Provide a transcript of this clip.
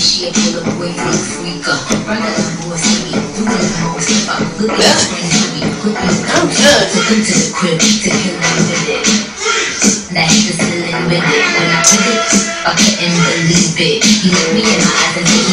She a pull up way for the freaker. Run out the boy for me. You in the most if I'm looking at friends to me. I'm good. Took him to the crib to kill him with it. Now he's just dealing with it. When I put it, I couldn't believe it. He looked me in my eyes and said,